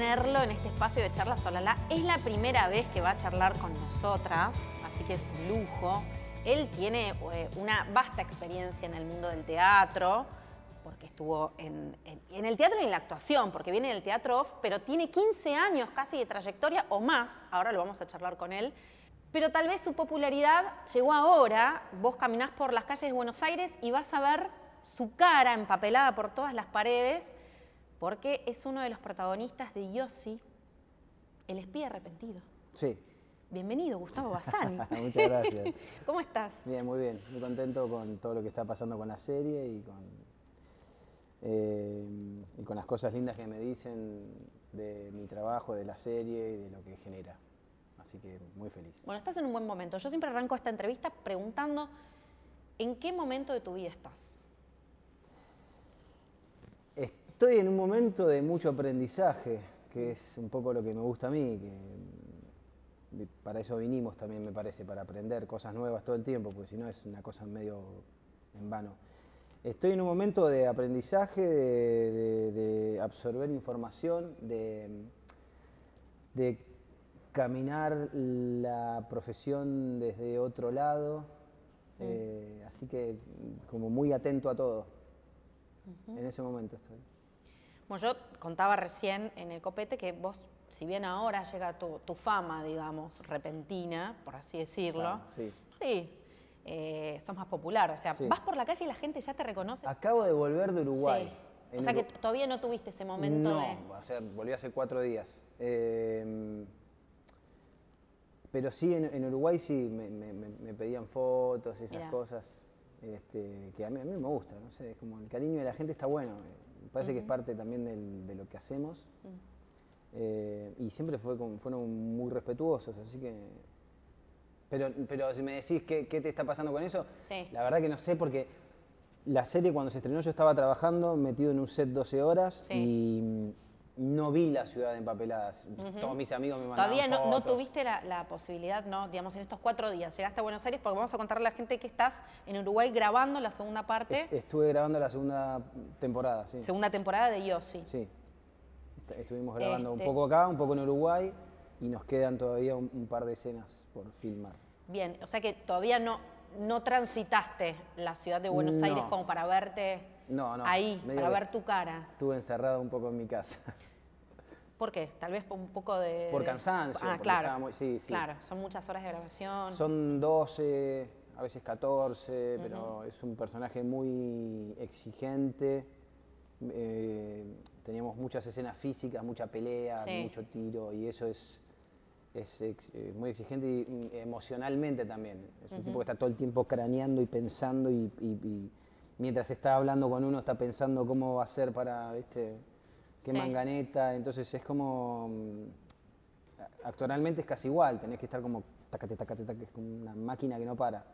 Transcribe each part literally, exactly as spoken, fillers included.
tenerlo en este espacio de Charlas Olala. Es la primera vez que va a charlar con nosotras, así que es un lujo. Él tiene eh, una vasta experiencia en el mundo del teatro, porque estuvo en, en, en el teatro y en la actuación, porque viene del teatro off, pero tiene quince años casi de trayectoria o más, ahora lo vamos a charlar con él, pero tal vez su popularidad llegó ahora. Vos caminás por las calles de Buenos Aires y vas a ver su cara empapelada por todas las paredes, porque es uno de los protagonistas de Yossi, El espía arrepentido. Sí. Bienvenido, Gustavo Bassani. Muchas gracias. ¿Cómo estás? Bien, muy bien. Muy contento con todo lo que está pasando con la serie y con, eh, y con las cosas lindas que me dicen de mi trabajo, de la serie y de lo que genera. Así que muy feliz. Bueno, estás en un buen momento. Yo siempre arranco esta entrevista preguntando ¿en qué momento de tu vida estás? Estoy en un momento de mucho aprendizaje, que es un poco lo que me gusta a mí, que para eso vinimos también, me parece, para aprender cosas nuevas todo el tiempo, porque si no es una cosa medio en vano. Estoy en un momento de aprendizaje, de, de, de absorber información, de, de caminar la profesión desde otro lado, mm. eh, así que como muy atento a todo. Uh-huh. En ese momento estoy. Bueno, yo contaba recién en el copete que vos, si bien ahora llega tu, tu fama, digamos, repentina, por así decirlo, ah, sí, sí eh, sos más popular. O sea, sí. Vas por la calle y la gente ya te reconoce. Acabo de volver de Uruguay. Sí. O sea que todavía no tuviste ese momento no, de... No, o sea, volví hace cuatro días. Eh, pero sí, en, en Uruguay sí me, me, me pedían fotos y esas Mirá. cosas. Este, que a mí, a mí me gusta, no sé, es como el cariño de la gente está bueno, me parece uh-huh. que es parte también del, de lo que hacemos uh-huh. eh, y siempre fue con, fueron muy respetuosos, así que... Pero, pero si me decís qué, qué te está pasando con eso, sí. La verdad que no sé, porque la serie cuando se estrenó yo estaba trabajando metido en un set doce horas sí. y... no vi la ciudad empapelada. Uh-huh. Todos mis amigos me mandaban Todavía no, fotos. no tuviste la, la posibilidad, no, digamos, en estos cuatro días. Llegaste a Buenos Aires porque vamos a contarle a la gente que estás en Uruguay grabando la segunda parte. Estuve grabando la segunda temporada, sí. Segunda temporada de Yossi. Sí. Estuvimos grabando este... un poco acá, un poco en Uruguay y nos quedan todavía un, un par de escenas por filmar. Bien, o sea que todavía no, no transitaste la ciudad de Buenos no. Aires como para verte... No, no. Ahí, para ver tu cara. Estuve encerrado un poco en mi casa. ¿Por qué? Tal vez por un poco de... Por cansancio. Ah, claro. Muy, sí, sí. Claro, son muchas horas de grabación. Son doce, a veces catorce, uh-huh. pero es un personaje muy exigente. Eh, teníamos muchas escenas físicas, mucha pelea, sí. mucho tiro, y eso es, es ex, eh, muy exigente y emocionalmente también. Es un uh-huh. tipo que está todo el tiempo craneando y pensando y... y, y mientras está hablando con uno, está pensando cómo va a ser para, ¿viste? Qué sí. manganeta. Entonces es como... Actualmente es casi igual, tenés que estar como... Tacate, tacate, tacate, es como una máquina que no para.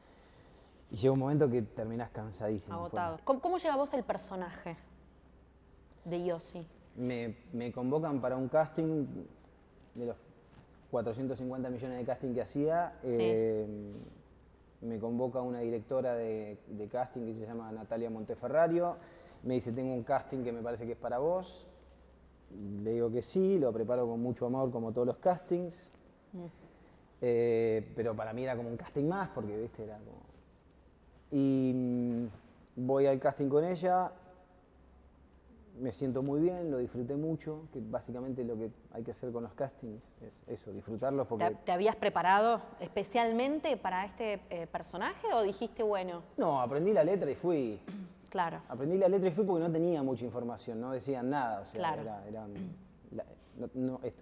Y llega un momento que terminás cansadísimo. Agotado. ¿Cómo, ¿Cómo llega a vos el personaje de Yossi? Me, me convocan para un casting de los cuatrocientos cincuenta millones de casting que hacía. Sí. Eh, me convoca una directora de, de casting que se llama Natalia Monteferrario, me dice, tengo un casting que me parece que es para vos, le digo que sí, lo preparo con mucho amor como todos los castings, mm. eh, pero para mí era como un casting más, porque viste, era como... Y mmm, voy al casting con ella, me siento muy bien, lo disfruté mucho, que básicamente lo que hay que hacer con los castings es eso, disfrutarlos porque... ¿Te, te habías preparado especialmente para este eh, personaje o dijiste, bueno...? No, aprendí la letra y fui. Claro. Aprendí la letra y fui porque no tenía mucha información, no decían nada, o sea, claro. era, era la, no, no, es,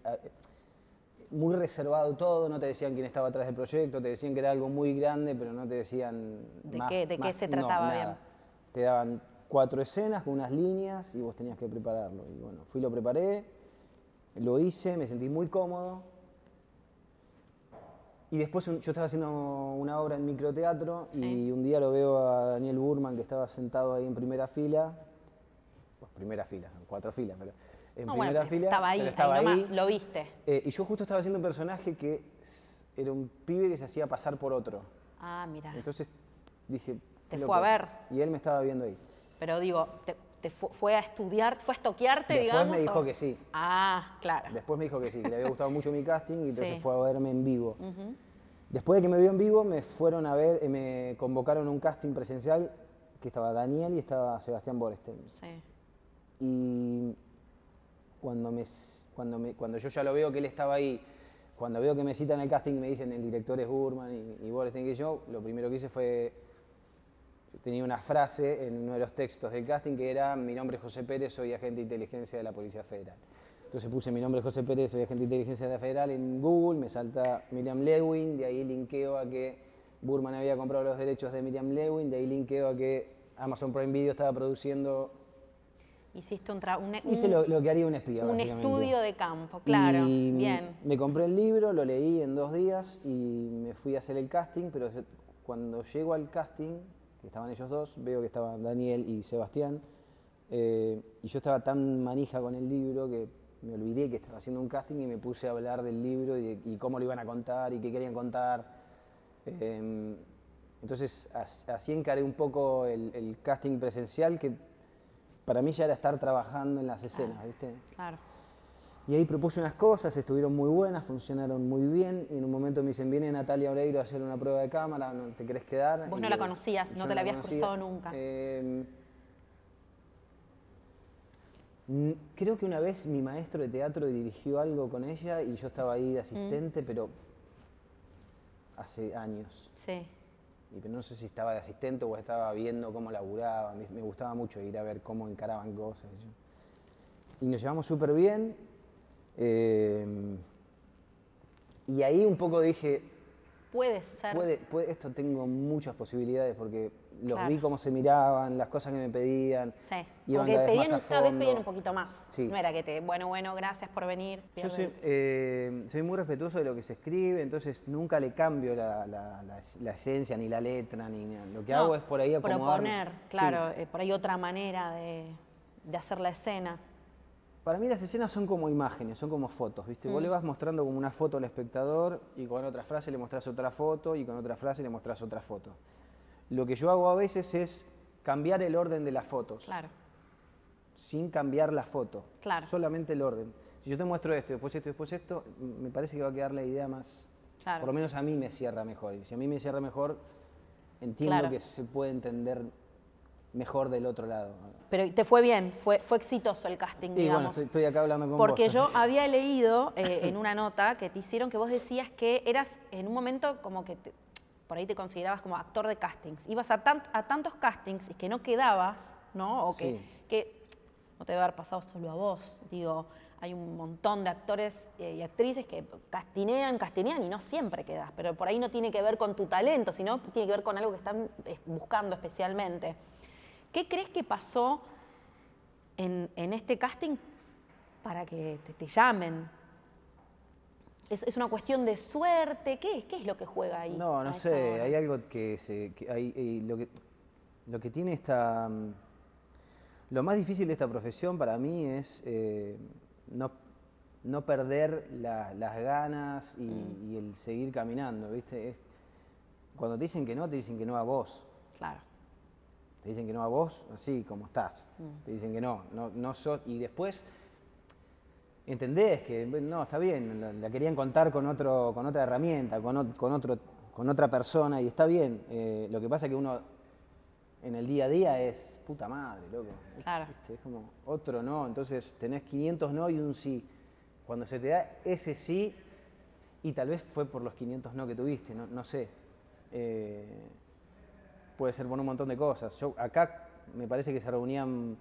muy reservado todo, no te decían quién estaba atrás del proyecto, te decían que era algo muy grande, pero no te decían ¿De más, qué, de más, qué se trataba no, bien? Nada. Te daban cuatro escenas con unas líneas y vos tenías que prepararlo. Y bueno, fui, lo preparé, lo hice, me sentí muy cómodo. Y después un, yo estaba haciendo una obra en microteatro sí. y un día lo veo a Daniel Burman que estaba sentado ahí en primera fila. Pues primera fila, son cuatro filas, pero en no, primera bueno, fila. Estaba ahí, estaba ahí ahí nomás, lo viste. Eh, y yo justo estaba haciendo un personaje que era un pibe que se hacía pasar por otro. Ah, mira. Entonces dije... Te fue a ver. Y él me estaba viendo ahí. Pero digo, te, te fu fue a estudiar, fue a estoquearte, Después digamos? me dijo o... que sí. Ah, claro. Después me dijo que sí, que le había gustado mucho mi casting y entonces Sí. fue a verme en vivo. Uh-huh. Después de que me vio en vivo, me fueron a ver, eh, me convocaron a un casting presencial que estaba Daniel y estaba Sebastián Borsten. Sí. Y cuando, me, cuando, me, cuando yo ya lo veo que él estaba ahí, cuando veo que me citan el casting me dicen el director es Burman y, y Borsten y yo, lo primero que hice fue, yo tenía una frase en uno de los textos del casting que era: mi nombre es José Pérez, soy agente de inteligencia de la Policía Federal. Entonces puse mi nombre es José Pérez, soy agente de inteligencia de la Federal en Google, me salta Miriam Lewin, de ahí linkeo a que Burman había comprado los derechos de Miriam Lewin, de ahí linkeo a que Amazon Prime Video estaba produciendo. Hiciste un, tra un, Hice un, lo, lo que haría un espía, un básicamente. estudio de campo, claro, y bien. Me compré el libro, lo leí en dos días y me fui a hacer el casting, pero cuando llego al casting, que estaban ellos dos, veo que estaban Daniel y Sebastián, eh, y yo estaba tan manija con el libro que me olvidé que estaba haciendo un casting y me puse a hablar del libro y, y cómo lo iban a contar y qué querían contar. Eh, entonces así encaré un poco el, el casting presencial, que para mí ya era estar trabajando en las escenas, claro, ¿viste? Claro. Y ahí propuse unas cosas, estuvieron muy buenas, funcionaron muy bien. Y en un momento me dicen, viene Natalia Oreiro a hacer una prueba de cámara, ¿no te querés quedar? Vos y no la conocías, no te la, la habías conocía. cruzado nunca. Eh, creo que una vez mi maestro de teatro dirigió algo con ella y yo estaba ahí de asistente, mm. pero hace años. Sí. Y pero no sé si estaba de asistente o estaba viendo cómo laburaba. Me, me gustaba mucho ir a ver cómo encaraban cosas. Y nos llevamos súper bien. Eh, y ahí un poco dije... Puede ser. Puede, puede, esto tengo muchas posibilidades porque los claro. vi cómo se miraban, las cosas que me pedían. Sí, iban porque cada pedían, vez más a cada vez fondo. pedían un poquito más. Sí. No era que te, bueno, bueno, gracias por venir. Yo soy, eh, soy muy respetuoso de lo que se escribe, entonces nunca le cambio la, la, la, la esencia, ni la letra, ni nada. Lo que no, hago es por ahí acomodar. Proponer, claro, sí. eh, por ahí otra manera de, de hacer la escena. Para mí las escenas son como imágenes, son como fotos, ¿viste? Mm. Vos le vas mostrando como una foto al espectador y con otra frase le mostrás otra foto y con otra frase le mostrás otra foto. Lo que yo hago a veces es cambiar el orden de las fotos. Claro. Sin cambiar la foto. Claro. Solamente el orden. Si yo te muestro esto, después esto, después esto, me parece que va a quedar la idea más... Claro. Por lo menos a mí me cierra mejor. Y si a mí me cierra mejor, entiendo claro. que se puede entender mejor del otro lado. Pero te fue bien, fue, fue exitoso el casting, y digamos. bueno, estoy, estoy acá hablando con Porque vos. Porque yo había leído eh, en una nota que te hicieron que vos decías que eras en un momento como que te, por ahí te considerabas como actor de castings. Ibas a, tant, a tantos castings y que no quedabas, ¿no? O sí. que, que no te debe haber pasado solo a vos. Digo, hay un montón de actores y actrices que castinean, castinean y no siempre quedas. Pero por ahí no tiene que ver con tu talento, sino tiene que ver con algo que están buscando especialmente. ¿Qué crees que pasó en, en este casting para que te, te llamen? ¿Es, ¿Es una cuestión de suerte? ¿Qué, ¿Qué es lo que juega ahí? No, no sé. Hay algo que, se, que, hay, eh, lo que lo que tiene esta... Lo más difícil de esta profesión para mí es eh, no, no perder la, las ganas y, mm. y el seguir caminando, ¿viste? Es, cuando te dicen que no, te dicen que no a vos. Claro. Te dicen que no a vos, así como estás. Mm. Te dicen que no, no, no sos. Y después entendés que no, está bien, la, la querían contar con, otro, con otra herramienta, con, o, con, otro, con otra persona, y está bien. Eh, lo que pasa es que uno en el día a día es puta madre, loco. Claro. ¿Viste? Es como otro no, entonces tenés quinientos no y un sí. Cuando se te da ese sí, y tal vez fue por los quinientos no que tuviste, no, no sé. Eh, puede ser por un montón de cosas. Yo, acá me parece que se reunían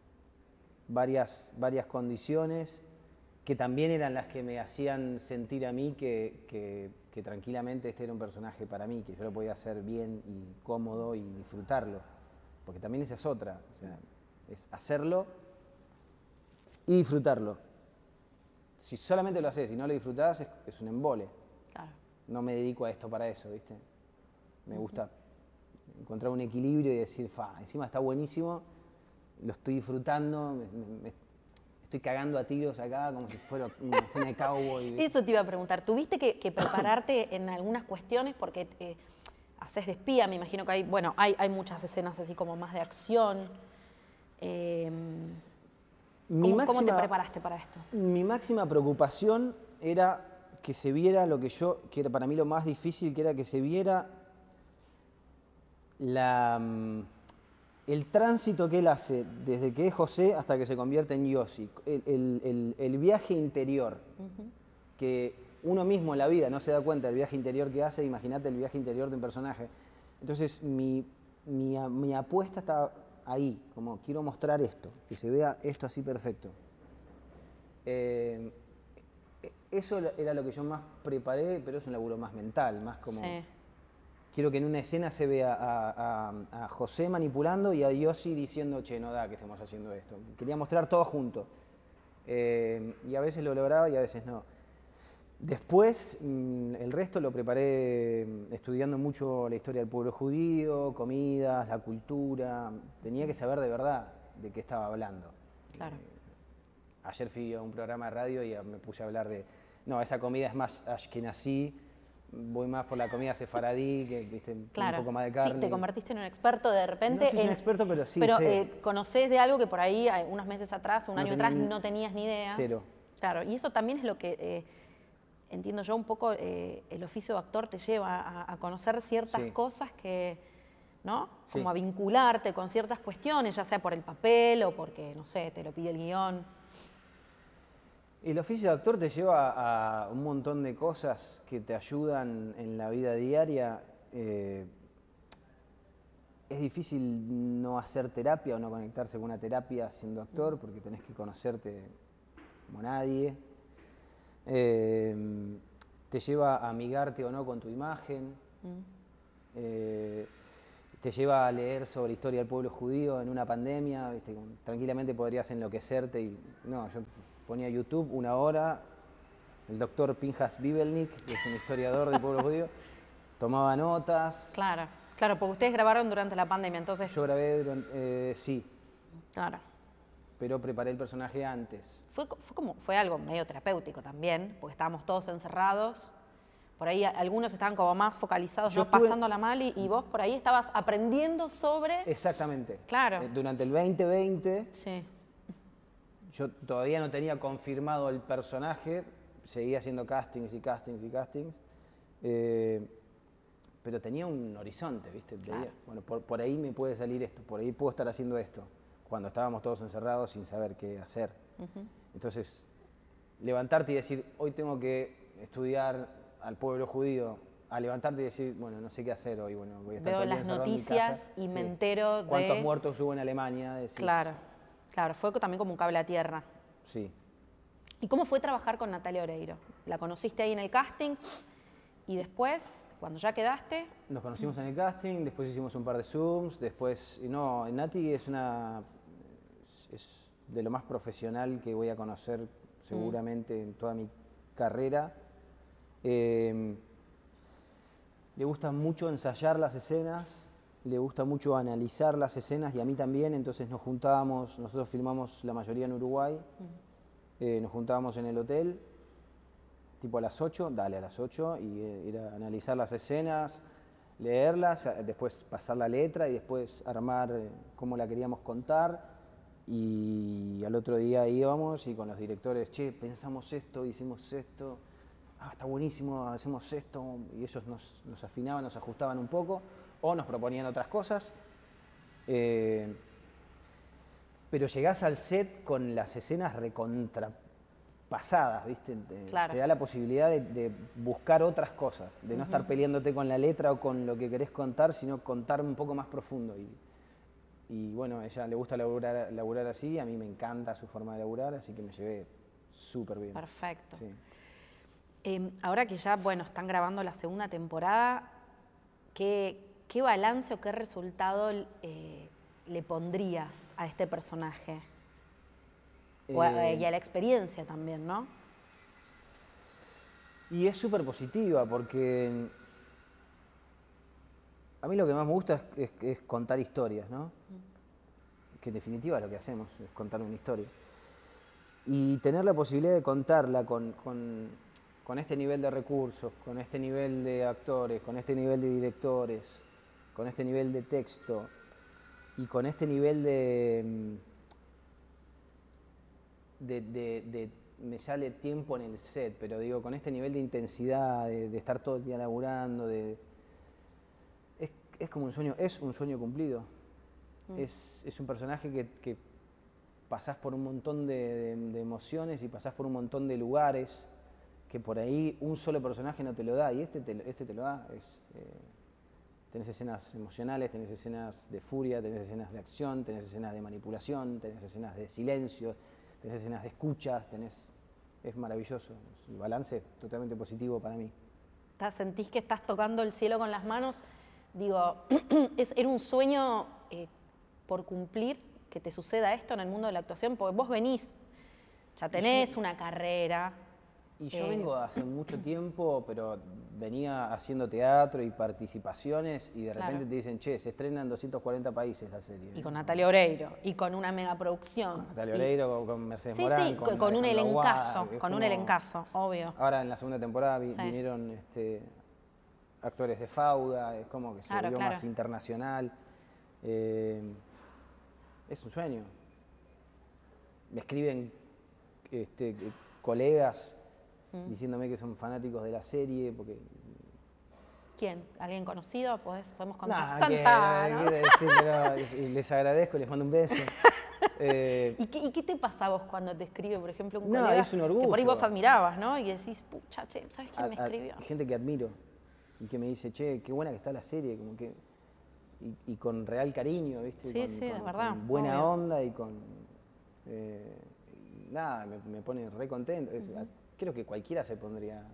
varias, varias condiciones que también eran las que me hacían sentir a mí que, que, que tranquilamente este era un personaje para mí, que yo lo podía hacer bien y cómodo y disfrutarlo. Porque también esa es otra, o sea, es hacerlo y disfrutarlo. Si solamente lo haces y no lo disfrutás, es, es un embole. Claro. No me dedico a esto para eso, ¿viste? Me gusta encontrar un equilibrio y decir, fa, encima está buenísimo, lo estoy disfrutando, me, me, estoy cagando a tiros acá como si fuera una escena de cowboy. ¿Viste? Eso te iba a preguntar, ¿tuviste que, que prepararte en algunas cuestiones? Porque eh, haces de espía, me imagino que hay, bueno, hay, hay muchas escenas así como más de acción. Eh, Mi ¿cómo, máxima, ¿Cómo te preparaste para esto? Mi máxima preocupación era que se viera lo que yo, que era para mí lo más difícil, que era que se viera la, el tránsito que él hace desde que es José hasta que se convierte en Yossi, el, el, el, el viaje interior, uh-huh. que uno mismo en la vida no se da cuenta del viaje interior que hace, imagínate el viaje interior de un personaje. Entonces mi, mi, mi apuesta estaba ahí, como quiero mostrar esto, que se vea esto así perfecto. Eh, eso era lo que yo más preparé, pero es un laburo más mental, más como... Sí. Quiero que en una escena se vea a, a, a José manipulando y a Yossi diciendo, che, no da que estemos haciendo esto. Quería mostrar todo junto. Eh, y a veces lo lograba y a veces no. Después, el resto lo preparé estudiando mucho la historia del pueblo judío, comidas, la cultura. Tenía que saber de verdad de qué estaba hablando. Claro. Eh, ayer fui a un programa de radio y me puse a hablar de, no, esa comida es más ashkenazí, voy más por la comida sefaradí, que viste, claro. un poco más de carne. Sí, te convertiste en un experto de repente. No soy en, un experto, pero sí Pero sé. Eh, conocés de algo que por ahí, unos meses atrás, un no año atrás, ni, no tenías ni idea. Cero. Claro, y eso también es lo que... Eh, entiendo yo un poco, eh, el oficio de actor te lleva a, a conocer ciertas sí. cosas que, ¿no? Como sí. a vincularte con ciertas cuestiones, ya sea por el papel o porque, no sé, te lo pide el guión. El oficio de actor te lleva a un montón de cosas que te ayudan en la vida diaria. Eh, es difícil no hacer terapia o no conectarse con una terapia siendo actor, porque tenés que conocerte como nadie. Eh, te lleva a amigarte o no con tu imagen, mm. eh, te lleva a leer sobre historia del pueblo judío en una pandemia, ¿viste? Tranquilamente podrías enloquecerte y no, yo ponía YouTube una hora, el doctor Pinjas Bibelnik, que es un historiador del pueblo judío, tomaba notas. Claro, claro, porque ustedes grabaron durante la pandemia, entonces... Yo grabé durante, eh, sí. Claro. Pero preparé el personaje antes. Fue, fue, como, fue algo medio terapéutico también, porque estábamos todos encerrados. Por ahí algunos estaban como más focalizados, no estuve... pasándola mal, y, y vos por ahí estabas aprendiendo sobre... Exactamente. Claro. Eh, durante el veinte veinte, sí. yo todavía no tenía confirmado el personaje, seguía haciendo castings y castings y castings, eh, pero tenía un horizonte, ¿viste? Claro. Veía, bueno, por, por ahí me puede salir esto, por ahí puedo estar haciendo esto. Cuando estábamos todos encerrados sin saber qué hacer. Uh-huh. Entonces, levantarte y decir, hoy tengo que estudiar al pueblo judío, a levantarte y decir, bueno, no sé qué hacer hoy, bueno, voy a estar Veo todo el día las encerrado noticias en mi casa. y Sí. me entero de... ¿Cuántos muertos hubo en Alemania? Decís. Claro, claro, fue también como un cable a tierra. Sí. ¿Y cómo fue trabajar con Natalia Oreiro? ¿La conociste ahí en el casting? Y después, cuando ya quedaste... Nos conocimos en el casting, después hicimos un par de Zooms, después... No, Nati es una... es de lo más profesional que voy a conocer seguramente mm. en toda mi carrera. Eh, le gusta mucho ensayar las escenas, le gusta mucho analizar las escenas y a mí también, entonces nos juntábamos, nosotros filmamos la mayoría en Uruguay, mm. eh, nos juntábamos en el hotel, tipo a las ocho, dale a las ocho, y eh, ir a analizar las escenas, leerlas, después pasar la letra y después armar eh, cómo la queríamos contar. Y al otro día íbamos y con los directores, che, pensamos esto, hicimos esto, ah, está buenísimo, hacemos esto, y ellos nos, nos afinaban, nos ajustaban un poco, o nos proponían otras cosas. Eh, pero llegás al set con las escenas recontrapasadas, ¿viste? Te, claro. te da la posibilidad de, de buscar otras cosas, de no uh-huh. estar peleándote con la letra o con lo que querés contar, sino contar un poco más profundo. Y, Y bueno, a ella le gusta laburar, laburar así, a mí me encanta su forma de laburar, así que me llevé súper bien. Perfecto. Sí. Eh, ahora que ya, bueno, están grabando la segunda temporada, ¿qué, qué balance o qué resultado eh, le pondrías a este personaje? Eh, o a, y a la experiencia también, ¿no? Y es súper positiva, porque... A mí lo que más me gusta es, es, es contar historias, ¿no? Mm. Que en definitiva es lo que hacemos, es contar una historia. Y tener la posibilidad de contarla con, con, con este nivel de recursos, con este nivel de actores, con este nivel de directores, con este nivel de texto y con este nivel de, de, de, de, me sale tiempo en el set, pero digo, con este nivel de intensidad, de, de estar todo el día laburando, de, es, es como un sueño, es un sueño cumplido. Mm. Es, es un personaje que, que pasás por un montón de, de, de emociones y pasás por un montón de lugares que por ahí un solo personaje no te lo da, y este te, este te lo da. Es, eh, tenés escenas emocionales, tenés escenas de furia, tenés escenas de acción, tenés escenas de manipulación, tenés escenas de silencio, tenés escenas de escuchas, tenés, es maravilloso. El balance es totalmente positivo para mí. ¿Sentís que estás tocando el cielo con las manos? Digo, ¿es, ¿era un sueño eh, por cumplir que te suceda esto en el mundo de la actuación? Porque vos venís, ya tenés yo, una carrera. Y yo eh, vengo hace mucho tiempo, pero venía haciendo teatro y participaciones y de repente claro. te dicen, che, se estrena en doscientos cuarenta países la serie. Y con Natalia Oreiro, y con una megaproducción. Con Natalia Oreiro, y, con Mercedes sí, Morán, sí, con, con un elencazo, Aguada, con como, un elencazo, obvio. Ahora en la segunda temporada vi, sí. vinieron este, actores de Fauda, es como que se claro, volvió claro. más internacional. Eh, es un sueño. Me escriben este, colegas mm. diciéndome que son fanáticos de la serie, porque... ¿Quién? ¿Alguien conocido? ¿Podés, ¿Podemos contar? Nah, Contar, que, ¿no? quiero decir, pero les agradezco, les mando un beso. Eh, ¿Y, qué, ¿Y qué te pasa a vos cuando te escribe, por ejemplo, un no, colega es un orgullo. que por ahí vos admirabas, ¿no? Y decís, pucha, che, ¿sabes quién a, me escribió? A, gente que admiro y que me dice, che, qué buena que está la serie, como que... Y, y con real cariño, ¿viste? Sí, con, sí, con, de verdad. Con buena obvio. onda y con... Eh, nada, me, me pone re contento. Es, uh-huh. Creo que cualquiera se pondría...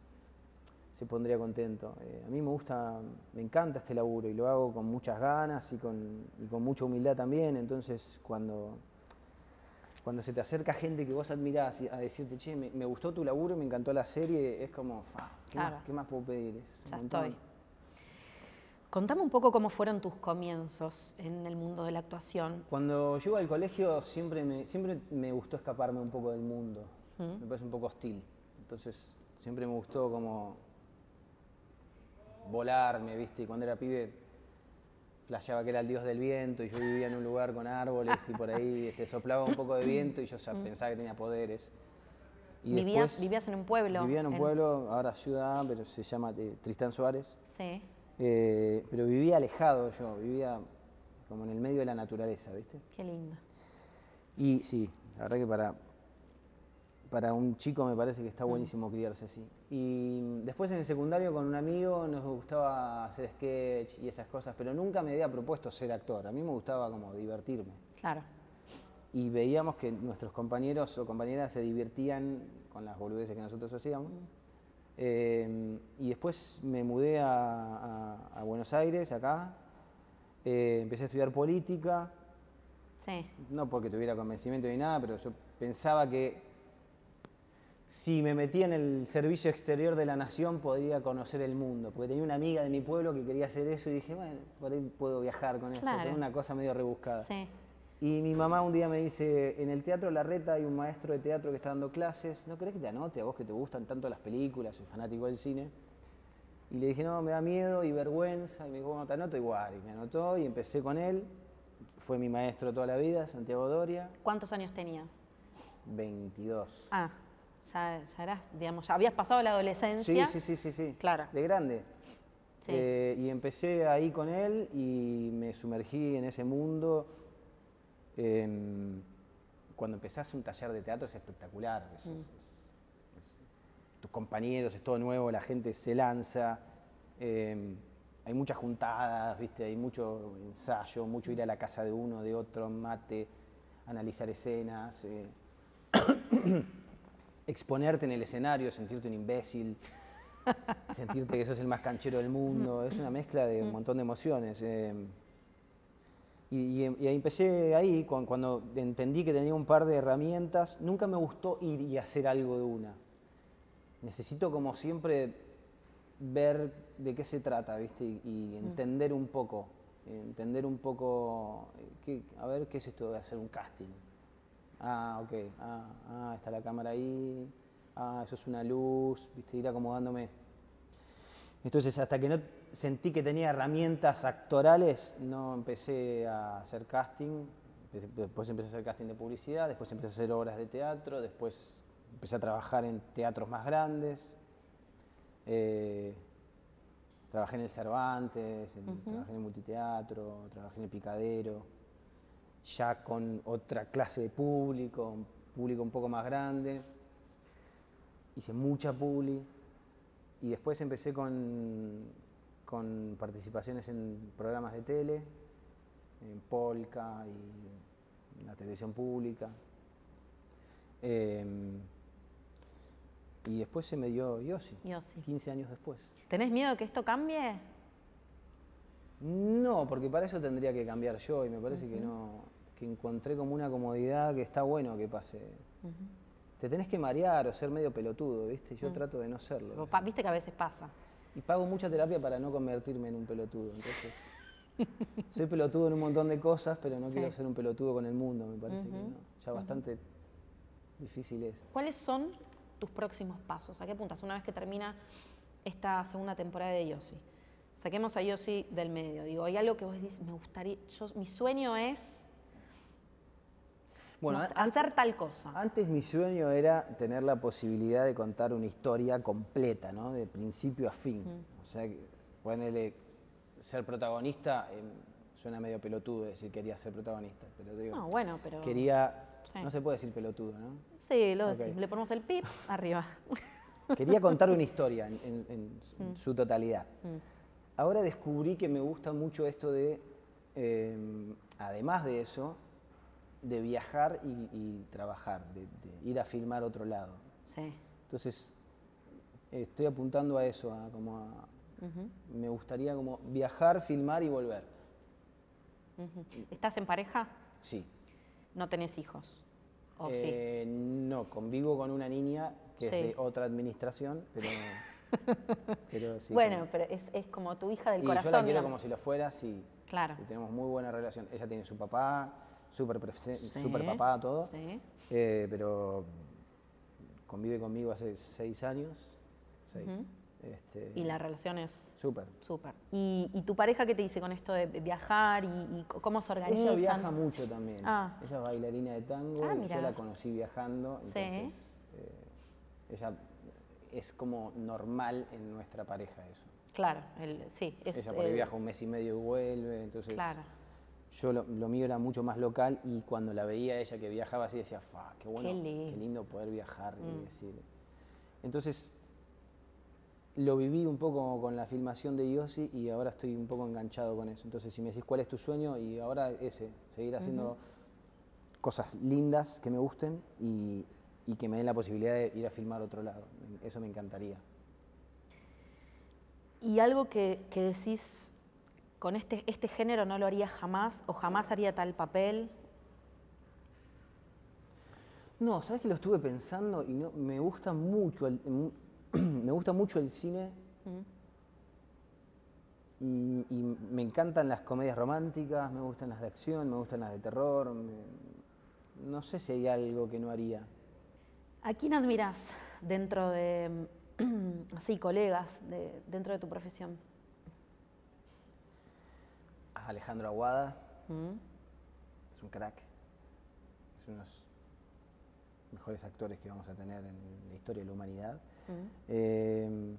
se pondría contento. Eh, a mí me gusta, me encanta este laburo y lo hago con muchas ganas y con, y con mucha humildad también, entonces cuando, cuando se te acerca gente que vos admirás a decirte, che, me, me gustó tu laburo, me encantó la serie, es como, fa, ¿qué, claro. más, ¿qué más puedo pedir? Es ya un montón. estoy. Contame un poco cómo fueron tus comienzos en el mundo de la actuación. Cuando llego al colegio siempre me, siempre me gustó escaparme un poco del mundo, ¿Mm? Me parece un poco hostil, entonces siempre me gustó como... volarme, ¿viste? Y cuando era pibe flasheaba que era el dios del viento y yo vivía en un lugar con árboles y por ahí este, soplaba un poco de viento y yo ya pensaba que tenía poderes. Y ¿Vivías, después, ¿Vivías en un pueblo? Vivía en un en... pueblo, ahora ciudad, pero se llama eh, Tristán Suárez. Sí. Eh, pero vivía alejado yo, vivía como en el medio de la naturaleza, ¿viste? Qué lindo. Y sí, la verdad que para... Para un chico me parece que está buenísimo criarse así. Y después en el secundario con un amigo nos gustaba hacer sketch y esas cosas, pero nunca me había propuesto ser actor. A mí me gustaba como divertirme. Claro. Y veíamos que nuestros compañeros o compañeras se divertían con las boludeces que nosotros hacíamos. Mm. Eh, y después me mudé a, a, a Buenos Aires, acá. Eh, empecé a estudiar política. Sí. No porque tuviera convencimiento ni nada, pero yo pensaba que si me metía en el servicio exterior de la nación podría conocer el mundo, porque tenía una amiga de mi pueblo que quería hacer eso y dije, bueno, por ahí puedo viajar con esto, claro. con una cosa medio rebuscada. Sí. Y mi mamá un día me dice, en el Teatro Larreta hay un maestro de teatro que está dando clases, ¿no querés que te anote a vos que te gustan tanto las películas, soy fanático del cine? Y le dije, no, me da miedo y vergüenza, y me dijo, bueno, te anoto igual, y me anotó y empecé con él, fue mi maestro toda la vida, Santiago Doria. ¿Cuántos años tenías? veintidós. Ah. Ya, ya eras, digamos, ya habías pasado la adolescencia. Sí, sí, sí, sí, sí. Claro. De grande. Sí. Eh, y empecé ahí con él y me sumergí en ese mundo. Eh, cuando empezás un taller de teatro es espectacular. Es, mm. es, es, tus compañeros, es todo nuevo, la gente se lanza. Eh, hay muchas juntadas, ¿viste? Hay mucho ensayo, mucho ir a la casa de uno, de otro, mate, analizar escenas. Eh. Exponerte en el escenario, sentirte un imbécil, sentirte que sos el más canchero del mundo, es una mezcla de un montón de emociones. Eh, y, y, y empecé ahí, cuando, cuando entendí que tenía un par de herramientas, nunca me gustó ir y hacer algo de una. Necesito como siempre ver de qué se trata, ¿viste? Y, y entender un poco, entender un poco, qué, a ver, ¿qué es esto de hacer un casting? Ah, ok, ah, ah, está la cámara ahí, ah, eso es una luz, viste, ir acomodándome. Entonces, hasta que no sentí que tenía herramientas actorales, no empecé a hacer casting, Después empecé a hacer casting de publicidad, después empecé a hacer obras de teatro, después empecé a trabajar en teatros más grandes. Eh, trabajé en el Cervantes, en, uh-huh. trabajé en el Multiteatro, trabajé en el Picadero, ya con otra clase de público, un público un poco más grande. Hice mucha publi y después empecé con, con participaciones en programas de tele, en Polka y en la televisión pública. Eh, y después se me dio Yossi, Yossi, quince años después. ¿Tenés miedo de que esto cambie? No, porque para eso tendría que cambiar yo y me parece uh-huh. que no, que encontré como una comodidad que está bueno que pase. Uh-huh. Te tenés que marear o ser medio pelotudo, ¿viste? Yo uh-huh. trato de no serlo. Viste que a veces pasa. Y pago mucha terapia para no convertirme en un pelotudo, entonces... Soy pelotudo en un montón de cosas, pero no sí. quiero ser un pelotudo con el mundo, me parece uh-huh. que no. Ya bastante uh-huh. difícil es. ¿Cuáles son tus próximos pasos? ¿A qué apuntas una vez que termina esta segunda temporada de Yossi? Saquemos a Yossi del medio. Digo, hay algo que vos decís, me gustaría, yo, mi sueño es bueno, no, antes, hacer tal cosa. Antes mi sueño era tener la posibilidad de contar una historia completa, ¿no? De principio a fin. Uh-huh. O sea, ponele, ser protagonista, eh, suena medio pelotudo decir quería ser protagonista, pero digo, no, bueno, pero... quería, sí. no se puede decir pelotudo, ¿no? Sí, lo okay. decimos, le ponemos el pip arriba. Quería contar una historia en, en, en mm. su totalidad. Mm. Ahora descubrí que me gusta mucho esto de, eh, además de eso, de viajar y, y trabajar, de, de ir a filmar a otro lado. Sí. Entonces, estoy apuntando a eso, a como a, uh-huh. me gustaría como viajar, filmar y volver. Uh-huh. ¿Estás en pareja? Sí. ¿No tenés hijos? ¿O eh, sí? No, convivo con una niña que sí. es de otra administración, pero... pero sí, bueno, como... pero es, es como tu hija del y corazón. Yo la quiero digamos. como si lo fuera, sí. Claro. Y tenemos muy buena relación. Ella tiene su papá, súper sí. super papá, todo. Sí. Eh, pero convive conmigo hace seis años. Seis. Uh-huh. este, y la relación es... Súper. Súper. ¿Y, ¿Y tu pareja qué te dice con esto de viajar y, y cómo se organizan? Ella viaja mucho también. Ah. Ella es bailarina de tango ah, y mira. yo la conocí viajando. Sí. Entonces, eh, ella es como normal en nuestra pareja eso. Claro, el, sí. Es, ella por ahí el... viaja un mes y medio y vuelve, entonces... Claro. Yo lo, lo mío era mucho más local y cuando la veía ella que viajaba así decía, fa, qué bueno, qué lindo, qué lindo poder viajar mm. y decir. Entonces lo viví un poco con la filmación de Yossi y ahora estoy un poco enganchado con eso. Entonces si me decís cuál es tu sueño y ahora ese, seguir haciendo uh-huh. cosas lindas que me gusten y, y que me den la posibilidad de ir a filmar a otro lado. Eso me encantaría. Y algo que, que decís... con este, este género no lo haría jamás o jamás haría tal papel? No, ¿sabes que lo estuve pensando y no, me gusta mucho el, me gusta mucho el cine mm. y, y me encantan las comedias románticas, me gustan las de acción, me gustan las de terror. Me, no sé si hay algo que no haría. ¿A quién admirás dentro de, así, colegas, de, dentro de tu profesión? Alejandro Aguada, mm. es un crack, es uno de los mejores actores que vamos a tener en la historia de la humanidad. Mm. Eh,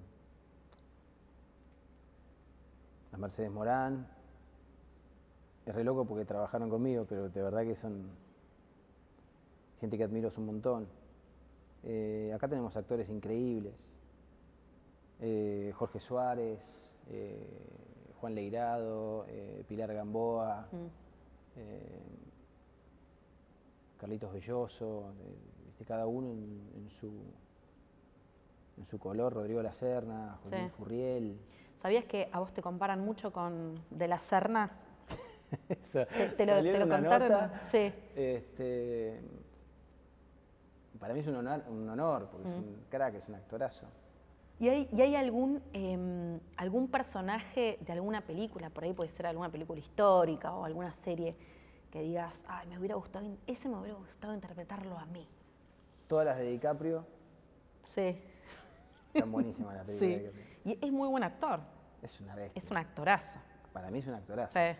a Mercedes Morán, es re loco porque trabajaron conmigo, pero de verdad que son gente que admiro un montón. Eh, acá tenemos actores increíbles, eh, Jorge Suárez, eh, Juan Leirado, eh, Pilar Gamboa, mm. eh, Carlitos Belloso, eh, ¿viste? Cada uno en, en, su, en su color, Rodrigo La Serna, Joaquín sí. Furriel. ¿Sabías que a vos te comparan mucho con De La Serna? Eso, ¿Te, te, lo, te lo contaron? Nota, sí. Este, para mí es un honor, un honor porque mm. es un crack, es un actorazo. ¿Y hay, y hay algún, eh, algún personaje de alguna película, por ahí puede ser alguna película histórica o alguna serie, que digas, ay, me hubiera gustado, ese me hubiera gustado interpretarlo a mí? Todas las de DiCaprio. Sí. Están buenísimas las películas sí. de DiCaprio. Y es muy buen actor. Es una bestia. Es un actorazo. Para mí es un actorazo. Sí.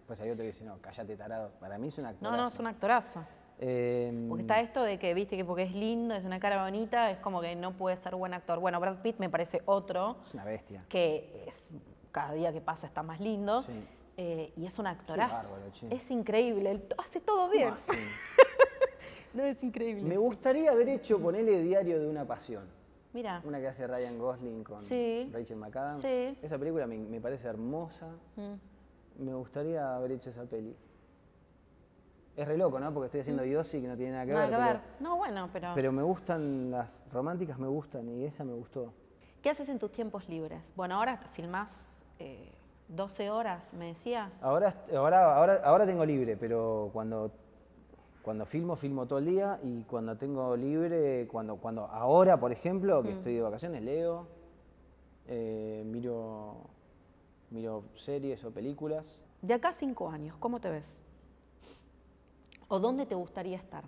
Pues hay otro que dice, no, cállate tarado. Para mí es un No, actorazo. no, es un actorazo. Eh, Porque está esto de que, viste, que porque es lindo, es una cara bonita, es como que no puede ser buen actor. Bueno, Brad Pitt me parece otro. Es una bestia. Que es, cada día que pasa está más lindo. Sí. Eh, y es un actorazo. bárbaro, che. Es increíble, él to- hace todo bien. ¿Cómo así? No, es increíble. Me sí. gustaría haber hecho, ponele, Diario de una Pasión. Mira. Una que hace Ryan Gosling con Sí. Rachel McAdams. Sí. Esa película me, me parece hermosa. Mm. Me gustaría haber hecho esa peli. Es re loco, ¿no? Porque estoy haciendo Yossi, que no tiene nada que Nada ver. que ver. pero- No, bueno, pero... Pero me gustan, las románticas me gustan y esa me gustó. ¿Qué haces en tus tiempos libres? Bueno, ahora filmás eh, doce horas, me decías. Ahora, ahora, ahora, ahora tengo libre, pero cuando, cuando filmo, filmo todo el día y cuando tengo libre, cuando, cuando ahora, por ejemplo, que estoy de vacaciones, leo, eh, miro, miro series o películas. De acá a cinco años, ¿cómo te ves? ¿O dónde te gustaría estar?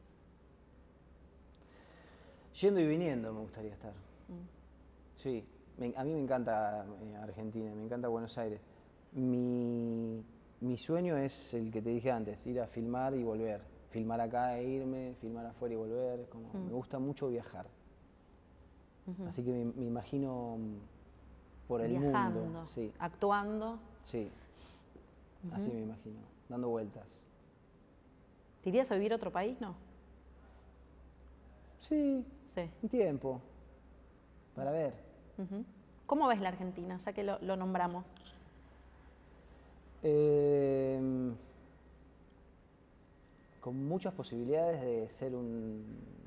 Yendo y viniendo me gustaría estar. Sí, me- a mí me encanta eh, Argentina, me encanta Buenos Aires. Mi, mi sueño es el que te dije antes, ir a filmar y volver. Filmar acá e irme, filmar afuera y volver. Como, Me gusta mucho viajar. Así que me, me imagino mm, por el Viajando, mundo. Sí, actuando. sí. Así me imagino, dando vueltas. ¿Te irías a vivir a otro país? No. Sí, Sí. un tiempo. Para ver. Ujú. ¿Cómo ves la Argentina, ya que lo, lo nombramos? Eh, con muchas posibilidades de ser un,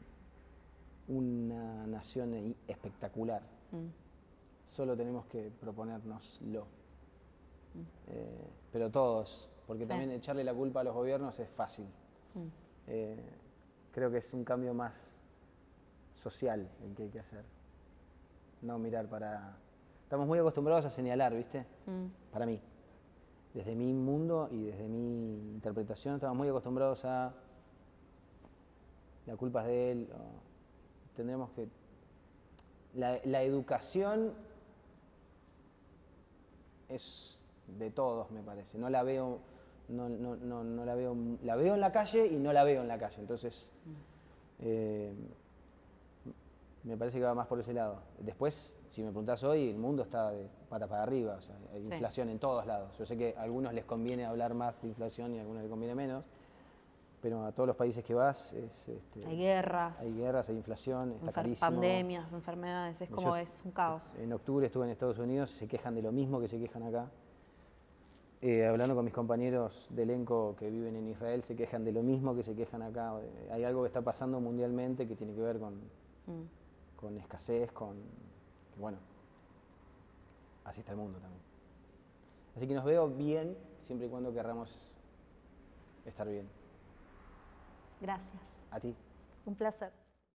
una nación i- espectacular. Mm. Solo tenemos que proponérnoslo. Eh, pero todos, porque Sí. también echarle la culpa a los gobiernos es fácil. Mm. Eh, creo que es un cambio más social el que hay que hacer. No mirar para... Estamos muy acostumbrados a señalar, ¿viste? Mm. Para mí. Desde mi mundo y desde mi interpretación estamos muy acostumbrados a... La culpa es de él. o tendremos que... La, la educación es de todos, me parece. No la veo... No, no, no, no la veo... La veo en la calle y no la veo en la calle. Entonces... eh, me parece que va más por ese lado. Después, si me preguntás hoy, el mundo está de patas para arriba, o sea, hay Sí. inflación en todos lados. Yo sé que a algunos les conviene hablar más de inflación y a algunos les conviene menos, pero a todos los países que vas es, este, Hay guerras, hay guerras, hay inflación, está enfer- carísimo. pandemias, enfermedades, es Yo- como es un caos. En octubre estuve en Estados Unidos, se quejan de lo mismo que se quejan acá. Eh, hablando con mis compañeros de elenco que viven en Israel, se quejan de lo mismo que se quejan acá. Eh, hay algo que está pasando mundialmente que tiene que ver con... Mm. con escasez, con... que bueno, así está el mundo también. Así que nos veo bien siempre y cuando querramos estar bien. Gracias. A ti. Un placer.